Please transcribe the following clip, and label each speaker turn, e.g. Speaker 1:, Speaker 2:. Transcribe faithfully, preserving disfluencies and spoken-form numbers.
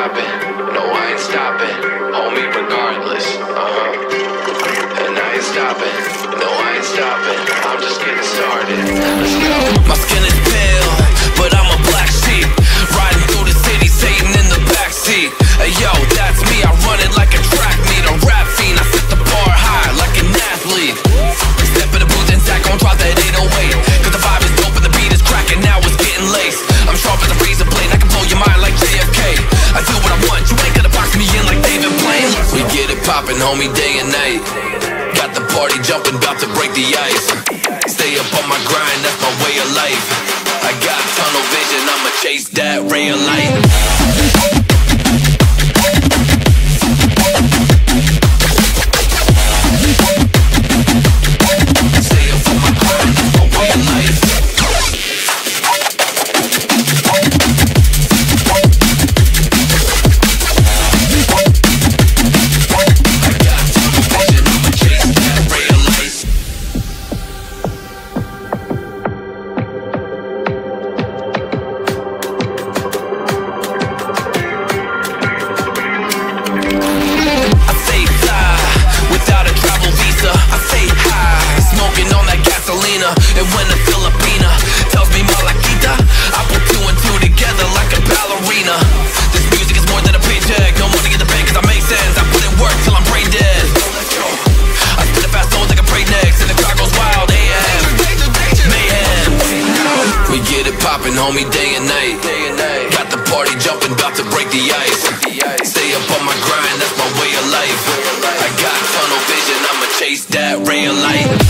Speaker 1: stopping. No, I ain't stopping. Homie, regardless. Uh-huh. And I ain't stopping. No, I ain't stopping. I'm just getting started. Let's go.
Speaker 2: My skin is pale, but I'm a black sheep. Riding through the city, Satan in the backseat. Hey yo, that's me, I run it like a track meet. A rap fiend, I set the bar high like an athlete. Step in the booth and Zach gon' drop that eight oh eight. Cause the vibe is dope and the beat is cracking, now it's getting laced. I'm sharp as a razor blade, I can blow your mind like J F K. I do what I want, you ain't gonna box me in like David Blaine. We get it poppin', homie, day and night. Got the party jumping, about to break the ice. Stay up on my grind, that's my way of life. I got tunnel vision, I'ma chase that ray of light. And when the Filipina tells me Malakita, I put two and two together like a ballerina. This music is more than a paycheck, no money in the bank cause I make sense. I put in work till I'm brain dead. I spit a fast soul like a break next, and the crowd goes wild, A M mayhem. We get it poppin', homie, day and night. Got the party jumping, about to break the ice. Stay up on my grind, that's my way of life. I got tunnel vision, I'ma chase that ray of light.